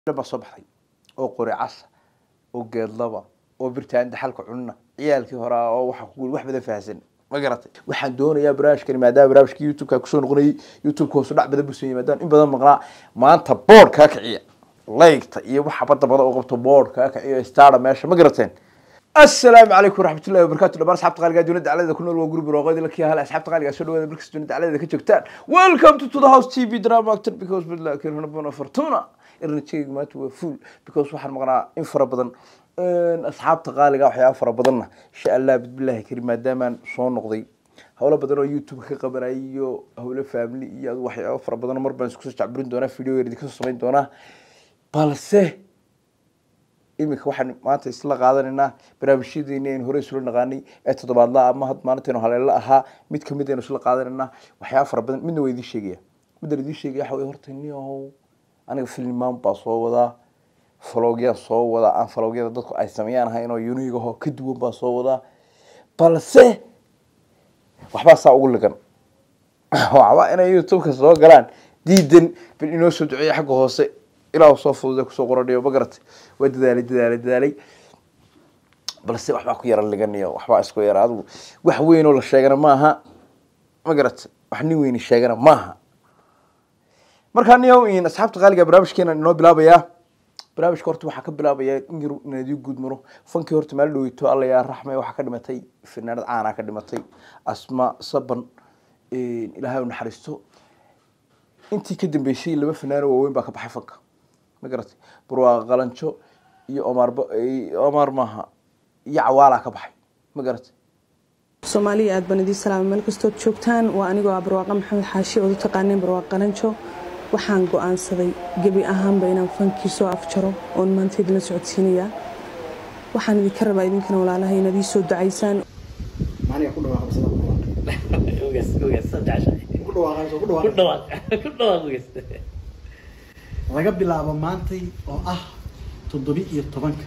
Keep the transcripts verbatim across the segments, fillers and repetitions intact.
لما صبحي oo qori cas oo geed laba oo birtaan dhaxalka cunna ciyaalkii hore oo waxa ku wax badan faahsan ma garatay waxaan doonayaa barnaamijkan maadaama barnaamijka YouTube-ka ku soo noqonay YouTube-ka hoos u dhac badan busay maadaama in badan maqnaa maanta board ka kiciya like-ta iyo waxa badda badan oo qabto board ka kiciya star meesha ma garateen السلام عليكم ورحمة الله وبركاته دبر أصحاب قالقة دون الدعالة ذا كنا الوجروب الرقادي لك يا هلا أصحاب قالقة شو دوّا بركس دون الدعالة ذا كتجتان Welcome to the house تي في drama actor because بالله كنا هنا فرتونا الرنتيج ما تو full because واحد مقرأ إنفرا بدن أصحاب قالقة وحياة فرا بدنا إن شاء الله بالله كريم دائما صون نقضي هؤلاء بدنا يوتيوب كقبر أيو هؤلاء فاميلي يا وحياة فرا بدنا مر بنسكوس تعبرين دونا فيديو يردي كسر دونا بالسه imika waxaan maanta isla qaadanayna barnaamijyadiina in hore isla naqaanay ee toddobaadla ama had maalintii haleela ahaa mid kamid ah isla qaadanayna waxyaabo fara badan midna way idin sheegaya mid idin sheegaya waxa way horta niyow aniga filmaan baa soo wada vlogya soo wada aan vlogyada dadku ay sameeyaan hayno unique oo ka duwan baa soo wada balse waxba saa ugu lagan waxa inay YouTube-ka soo galaan diidan bil inoo soo duceeyo xagga hoose ilaa soo fududay ku soo qoranayo bagartay way dadaalay dadaalay dadaalay balse waxba ku yara laganiyo waxba isku yara adigu wax weyn oo la sheegana ma aha magaratay wax ni weyn sheegana ma aha marka niyo in asxaabta qaaliga barnaamijkeena inoo bilaabaya barnaamijka horta waxa ka bilaabaya in yar inadii guud maro fankii horta meel dhaweyto alla yaa raxmay waxa ka dhimatay finaanad caana ka dhimatay asma saban in ilaahay u naxariisto intii ka dambeysay laba finaano waaweyn baa ka baxay fanka magaratay burwaa qalanjo iyo Omar Omar maaha iyo Cawaala ka baxay magaratay Soomaaliya aad banadi salaam meel kasto joogtaan waa anigoo Barwaaqo Maxamed Xaashi oo taqaaneen Barwaaqo qalanjo waxaan go'aansaday gabi ahaanba inaan fankii soo afjaro oo maanta idin socodsiinaya waxaan idin rabaa idinkana walaalahay inaad ii soo ducaysaan maana ku dhawaaqaysaa ogas ogas saddex ku dhawaaqaysaa ku dhawaaqaysaa ku dhawaaqaysaa laga bilaabo maantay oo ah toddoba iyo tobanka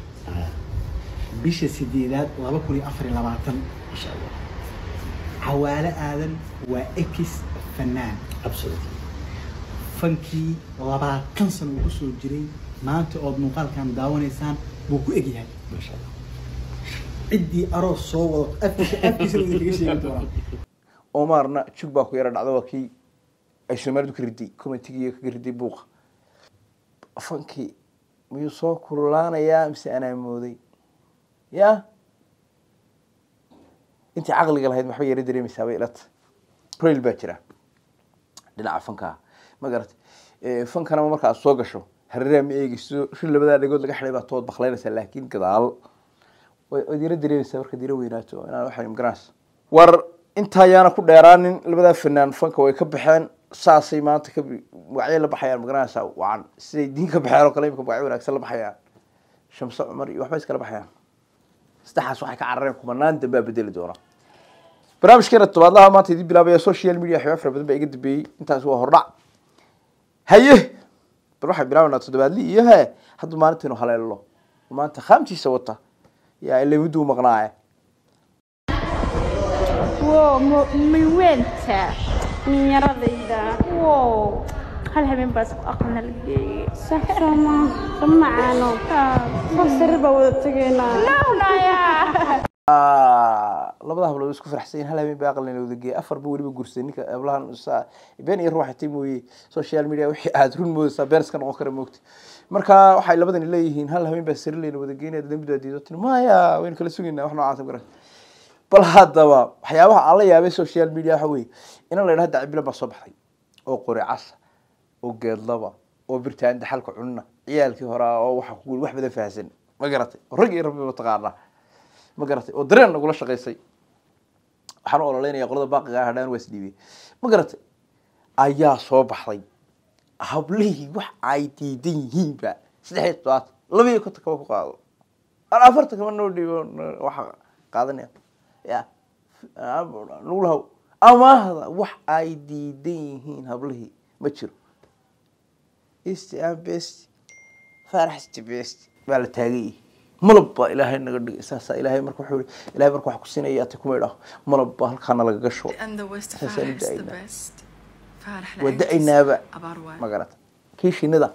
bisha sideedaad laba kun iyo afar iyo labaatan insha Allah Cawaale aadan waa ex fanaan absolutely fankii labaatan sano uu soo jiray maanta oo muuqaalkan daawanaysaan buu ku egyahay insha Allah cidii aroos soo wado afkiisa afkiisa laga sheegi doona Omarna jug baa ku yara dhacdo wakii ay Soomaalidu ka riday committee ka riday buuq fankii miyuu soo kululaanayaa mise anaa mooday ya intii caqliga lahayd maxay yara dareemaysaa bay ilata real baa jira dhinaca fanka ma garatay ee fankana marka aad soo gasho hareeraha ma eegayso shil labada dhagood laga xidhay baa tood bakhlaynaysa laakiin gadaal way yara dareemaysaa marka dira weynaato inaan waxay imgaraas war inta ayaana ku dheeraanin labada fanaan fanka way ka baxeen saasay maanta ka wacyi la baxayaan magaraasa waan siday diinka baxayaan oo kale imka wacyi wanaagsan la baxayaan Shamsa Umar iyo waxba iskala baxayaan saddexaas waxay ka carareen kumanaan dambe bedeli doona barnaamijkeena tobaadlaha maanta idin bilaabaya social media xawaaf fara badan baa iga dambeeyay intaas waa hordhac haye bal waxa bilaabana todobaadli iyo he hadda maalintii inuu haleelo maanta khamtiisa wata yaa ilaa muddo maqnaa wow min weynta yaradayda wow hal habeen bas aqalna lagay saxrama samaano fasir baa wada tageena lawnaya labada hablood isku faraxsan hal habeen baa aqalna wada geey afar buu waliba guursan ninka ablahan saa been iyo ruuxatay mooyee social media wixii aad run moodaysaa beerska noqon kara moogta marka waxay labadan leeyihiin hal habeen baa sir leeyna wada geeyna dambiga diido maya weyn kala suginaa wax noocaas garan bal hadaba waxyaabaha aan la yaabay social media waxa weey in la yiraahdo dacbila ba soo baxay oo qori cas oo geed laba oo birtaan dhaxalka cunna ciyaalkii hore oo waxa ku wax badan faahsan ma garatay rag iyo rabbi taqaana ma garatay oo dareen nagu la shaqeysay waxaan oo leeyahay qolada baaqiga ah hadaan was dhiibay ma garatay ayaa soo baxday hablihii wax ay diidan yihiinba saddex todobaad laba iyo konton ku qaado afarta kama noo dhiibo waxa qaadanaya ya nuulaha ama hada wax ay diidan yihiin hablihii ma jiro isti am best farxti best bal taagay malaba ilaahay naga dhig saasa ilaahay marka wuxuu ilaahay marka wax ku siinaya ta kuma idhaah malaba halkaana laga gasho wada aynaba ma garata kii shinida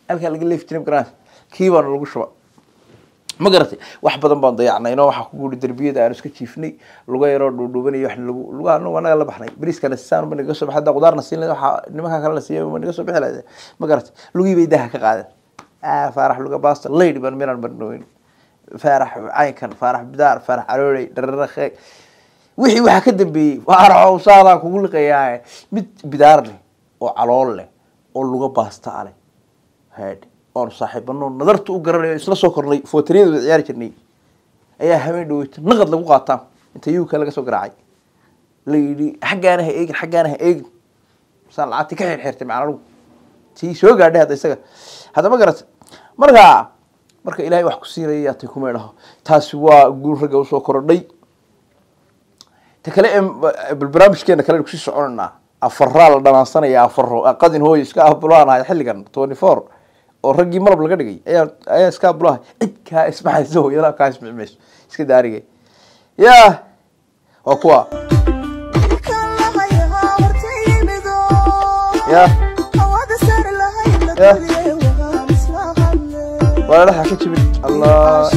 halkaa laga leefi jiray magaranaysa kii baana lagu shuba ma garatay wax badan baan dayacnayno waxaa ku guuri darbiyada aan iska jiifnay luga yaroo dhuudhuubanay wax lagu lugaana wanaga la baxnay bariiskana saan ma naga soo baxay hadda qudaarna siin lahayd waxa nimanka kale la siiyay ma naga soo bixi lahayd ma garatay lugii bay daha ka qaadeen ah faarax luga baasta lady ban miran barnooyin faarax caynkan faarax bidaar faarax aroorey dhararaqay wixii waxa ka dambeeyay faarax saada kugu liqayaa mid bidaar leh oo calool leh oo luga baasta ale head oo saaxiibano nadartu u garanayo isla soo kornay footariyada ciyaar jirnay ayaa habeen dhaweyta naqad lagu qaataa inta yuu kale laga soo garaacay leeydi xagaana ha eegin xagaana ha eegin saan lacagti ka xirxirtay macnaheedu tii soo gaadhay hada isaga hada ma garat marka marka ilaahay wax ku siinay yaa tay kuma dhaho taasi waa guul raga soo korodhay ta kale barnaamijkeena kale ku sii soconaa afaraal dhanaansanaya afaro qadin hooy iska abulaanahay xilligan twenty-four oo ragii malab laga dhigay ayaa ayaa iska abulahay cid ka ismaxayso hooyada ka ismicmeys iska daarigay yaa oo kuwa ya ya wala waxa ka jibin allah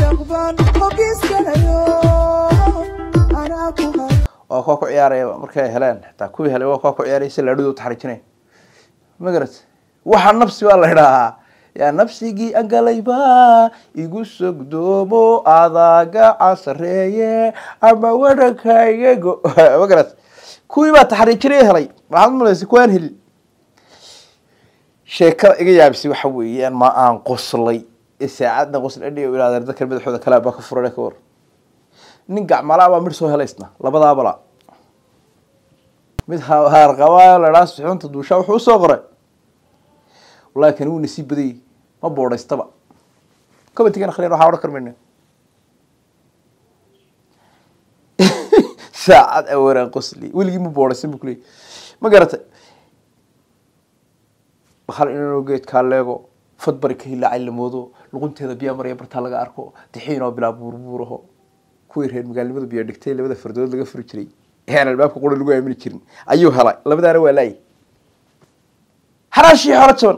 oo ku ciyaaray markay heleen xitaa ku helay waa ku ciyaaray si laadhido taxriijinay magarat waxa nafsi waa la yiraahdaa ya nafsigi angalayba igu sogdoomo adaga casreeye ama warakaygo magarat kuwii baa taxriijinay helay waxaad malaysay kuwaan heli sheekada iga yaabsi waxa weeyaan ma aan qoslay saacadna qosl adhiyo ilaa dadka madaxooda kala ba ka furay ka war nin gacmala baa mid soo helaysna labada bala mid haar qaba la raas xunta duusha wuxuu soo qoray wallahi kan uu nasiib baday ma boodhaystaba kabatigan khaleer waxa wada karmayna saacad awran qosli wili ma boodhaysan bukley ma garatay waxal inuu geed ka leego fadbar ka hilaa cilmoodo luqunteeda biya mariya barta laga arko dixiin oo bilaa buurbuuraho kuwii reer magaalnimada biyo dhigtay labada fardood laga furi jiray heer albaabka qori lagu aamini jirin ayuu helay labadaana waa laay harashi horatoon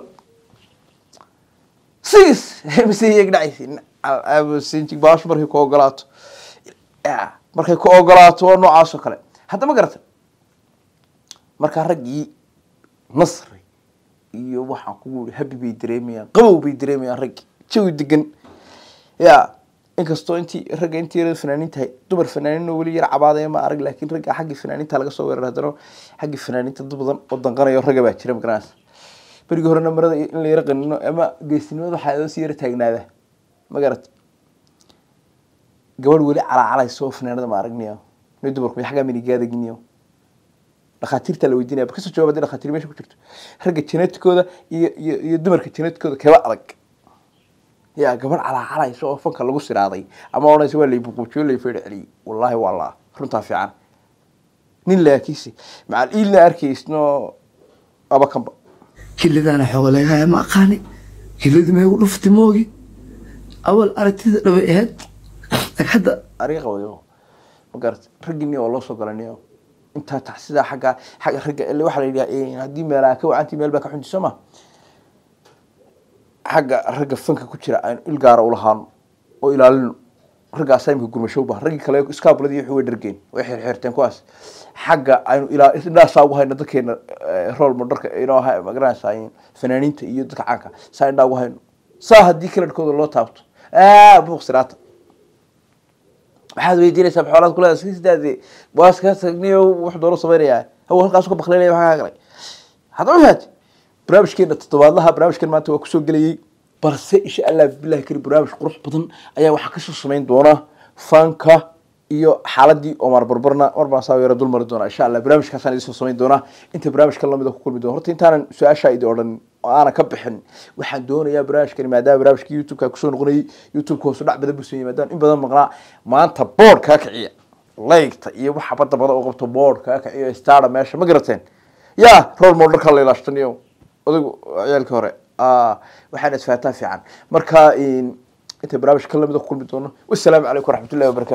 sis misiig dhacaysin abu sinjig baash markay ku ogolaato ya markay ku ogolaato oo noocaas oo kale hadda ma garata marka ragii nasri iyo waxa ku habi bay dareemayaan qabow bay dareemayaan rag jawi degan ya inkastoo intii rag intii reer fanaaniinta dumar fanaaniin oo wali yar cabaadaya ma arag laakiin rag xaqi fanaaniinta laga soo weerar hadana xaqi fanaaniinta dad badan oo danqanayo rag baa jira magaraas bariga horena marada in la yar qanino ama geesinimada waxa ay soo yar taagnaada magarat gabadh wali cala cala soo fanaanada ma aragniyo mid dumarku xaga minigaada giniyo dhaqaatiirta la weydiinaya ka soo jawaabay dhaqaatiir meesha ku jirto ragga jineedkooda iyo iyo dumarka jineedkooda kaba adag ya gabar cala cala soo fanka lagu siraaday ama oonaysa waa leeyahay buquujiyo leeyahay fadhili wallahi wallah runta fiican nin laakiisi maal ila arkaysno aba kamba kilidana xoolaha ma aqaani kilid ma ugu dhuftay moogi awal aragtida dhabe ahayd hadda ariiqa wayo magarat ragini oo loo soo galanayo inta taxsida xaga xaga raga ilaa waxa la yiraahdaa hadii meelaha ka wacanti meel ba ka xuntiso ma xaga raga fanka ku jira aan il gaar u lahaan oo ilaalin raga saamka gurmashow ba ragi kale iska buladi wuxuu way dhargeen way xirxirteen kuwaas xaga aynu ilaa isdhaa saagu hayna dadkeena role modelka inoo ha magaranaysan fanaaniinta iyo dadka caanka saayna ugu hayno saa hadii kale dadkooda loo taabto ah buuqsiraata waxaad weydiinaysaa xoolaad kula sidaadii waas ka tagniyo wax dooro sameeyaa hawo halkaas ku baqleeyay waxa kale hada waxaad barnaamijkeena toddobaadlaha barnaamijkan maanta waa ku soo galay balse insha Allah billahi kari barnaamij qurux badan ayaa waxa ka soo sameyn doona fanka iyo xaaladii Omar Barbarna Omar Saawir dul mar doona insha Allah barnaamijkaas aan soo sameyn doona inta barnaamijkan la mid ah ku kulmi doona horta intaan su'aasha idin oran ana ka bixin waxaan doonayaa barnaamijkan maadaama barnaamijka YouTube-ka ku soo noqonay YouTube-ka hoos u dhac badan buu soo yimaadaan in badan maqnaa maanta board ka kiciya like-ta iyo waxa badda badan oo qabto board ka kiciya star meesha ma garateen ya role model ka la ilaashtaniyo adigu ciyaalka hore ah waxaan isfaataa fiican marka in inta barnaamijka la mid ah ku kulmi doona wassalaamu calaykum waraxmatullaahi wabarakaatuh